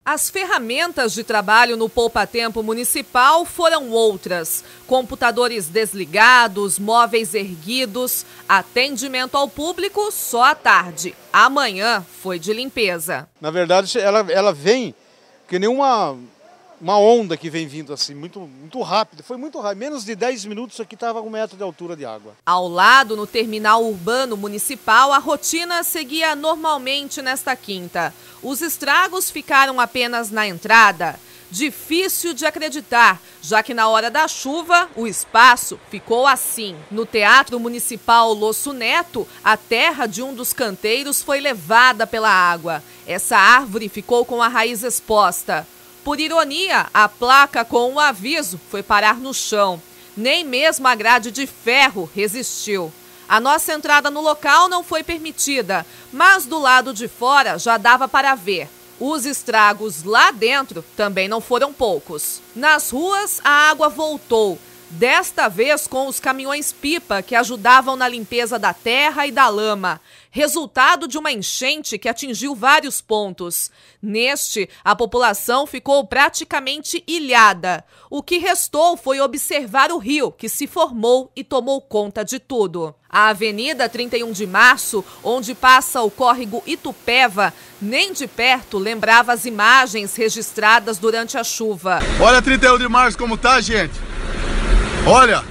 As ferramentas de trabalho no poupa-tempo municipal foram outras. Computadores desligados, móveis erguidos, atendimento ao público só à tarde. Amanhã foi de limpeza. Na verdade, ela vem que nem uma onda que vem vindo assim, muito rápido. Foi muito rápido, menos de 10 minutos aqui estava 1 metro de altura de água. Ao lado, no terminal urbano municipal, a rotina seguia normalmente nesta quinta. Os estragos ficaram apenas na entrada. Difícil de acreditar, já que na hora da chuva o espaço ficou assim. No Teatro Municipal Losso Neto, a terra de um dos canteiros foi levada pela água. Essa árvore ficou com a raiz exposta. Por ironia, a placa com o aviso foi parar no chão. Nem mesmo a grade de ferro resistiu. A nossa entrada no local não foi permitida, mas do lado de fora já dava para ver. Os estragos lá dentro também não foram poucos. Nas ruas, a água voltou, desta vez com os caminhões-pipa que ajudavam na limpeza da terra e da lama, resultado de uma enchente que atingiu vários pontos. Neste, a população ficou praticamente ilhada. O que restou foi observar o rio que se formou e tomou conta de tudo. A Avenida 31 de Março, onde passa o córrego Itupeva, nem de perto lembrava as imagens registradas durante a chuva. Olha 31 de Março como tá, gente. Olha!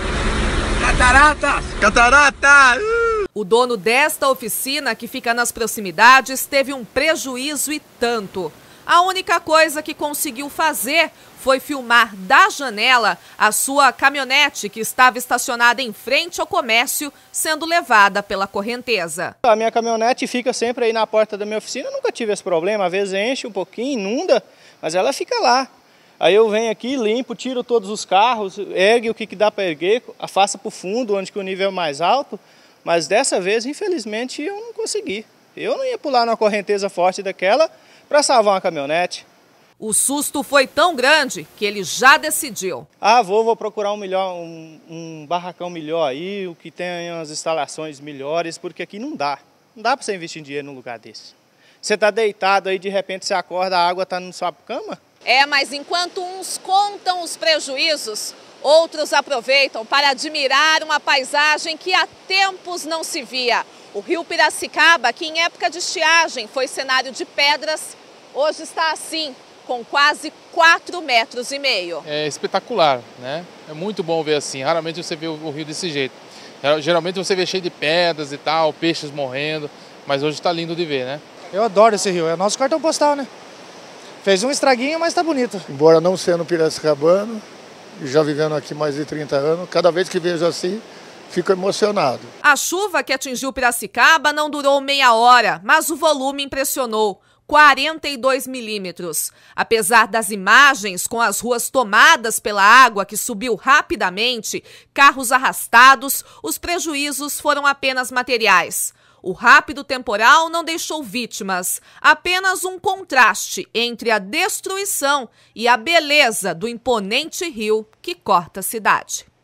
Cataratas! Catarata! O dono desta oficina, que fica nas proximidades, teve um prejuízo e tanto. A única coisa que conseguiu fazer foi filmar da janela a sua caminhonete que estava estacionada em frente ao comércio, sendo levada pela correnteza. A minha caminhonete fica sempre aí na porta da minha oficina, eu nunca tive esse problema. Às vezes enche um pouquinho, inunda, mas ela fica lá. Aí eu venho aqui, limpo, tiro todos os carros, ergue o que dá para erguer, afasta para o fundo, onde que o nível é mais alto. Mas dessa vez, infelizmente, eu não consegui. Eu não ia pular numa correnteza forte daquela para salvar uma caminhonete. O susto foi tão grande que ele já decidiu. Vou procurar um barracão melhor aí, o que tem umas instalações melhores, porque aqui não dá. Não dá para você investir dinheiro num lugar desse. Você está deitado aí, de repente você acorda, a água está na sua cama. Mas enquanto uns contam os prejuízos, outros aproveitam para admirar uma paisagem que há tempos não se via. O rio Piracicaba, que em época de estiagem foi cenário de pedras, hoje está assim, com quase 4,5 metros. É espetacular, né? É muito bom ver assim, raramente você vê o rio desse jeito. Geralmente você vê cheio de pedras e tal, peixes morrendo, mas hoje está lindo de ver, né? Eu adoro esse rio, é nosso cartão postal, né? Fez um estraguinho, mas está bonito. Embora não sendo piracicabano, já vivendo aqui mais de 30 anos, cada vez que vejo assim, fico emocionado. A chuva que atingiu Piracicaba não durou meia hora, mas o volume impressionou. 42 milímetros. Apesar das imagens com as ruas tomadas pela água que subiu rapidamente, carros arrastados, os prejuízos foram apenas materiais. O rápido temporal não deixou vítimas, apenas um contraste entre a destruição e a beleza do imponente rio que corta a cidade.